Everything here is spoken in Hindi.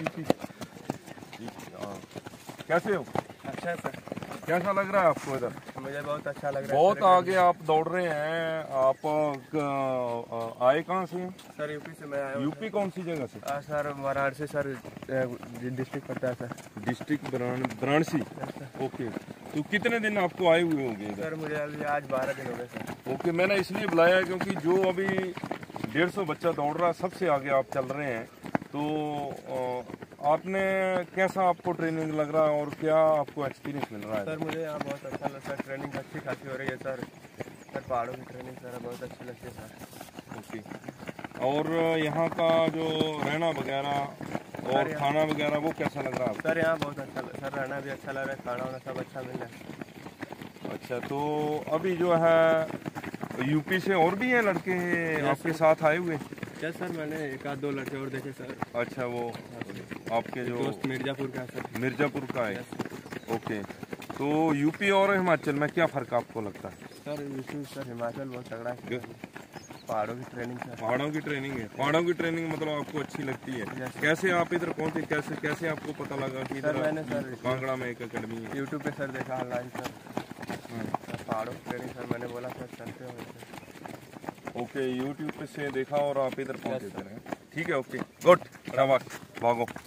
यूपी। कैसे हो? अच्छा है सर। कैसा लग रहा है आपको इधर? मुझे बहुत अच्छा लग रहा है। बहुत आगे आप दौड़ रहे हैं। आप आए कहाँ से हैं? सर यूपी से मैं आया हूँ। यूपी कौन सी जगह से? सर वाराणसी सर, डिस्ट्रिक्ट पड़ता है सर। डिस्ट्रिक्ट वाराणसी। ओके, तो कितने दिन आपको आए हुए होंगे इधर? सर मुझे अभी आज 12 दिन हो गए सर। ओके, मैंने इसलिए बुलाया है क्योंकि जो अभी 150 बच्चा दौड़ रहा है सबसे आगे आप चल रहे हैं, तो आपने कैसा आपको ट्रेनिंग लग रहा है और क्या आपको एक्सपीरियंस मिल रहा है? सर मुझे यहाँ बहुत अच्छा लगा सर, ट्रेनिंग अच्छी खासी हो रही है सर। पहाड़ों की ट्रेनिंग सर बहुत अच्छी लगती है सर। ओके, और यहाँ का जो रहना वगैरह और खाना वगैरह वो कैसा लग रहा है आपको? सर यहाँ बहुत अच्छा सर, रहना भी अच्छा लग रहा है, खाना वाना सब अच्छा मिल रहा है। अच्छा, तो अभी जो है यूपी से और भी हैं लड़के आपके साथ आए हुए? क्या सर, मैंने एक आध 2 लड़के और देखे सर। अच्छा, वो आपके जो दोस्त मिर्ज़ापुर का सर। मिर्ज़ापुर का है। ओके, तो यूपी और हिमाचल में क्या फ़र्क आपको लगता है? सर यूपी सर, हिमाचल बहुत तगड़ा है। पहाड़ों की ट्रेनिंग सर। पहाड़ों की ट्रेनिंग है। पहाड़ों की ट्रेनिंग मतलब आपको अच्छी लगती है। कैसे आप इधर पहुंचे? कैसे आपको पता लगा कि सर मैंने सर कांगड़ा में एक अकेडमी है? यूट्यूब पे सर देखा ऑनलाइन सर। पहाड़ों की ट्रेनिंग सर, मैंने बोला सर चलते हो। ओके, यूट्यूब पे से देखा और आप इधर पहुंचे थे। ठीक है, ओके, गुड, शाबाश, भागो।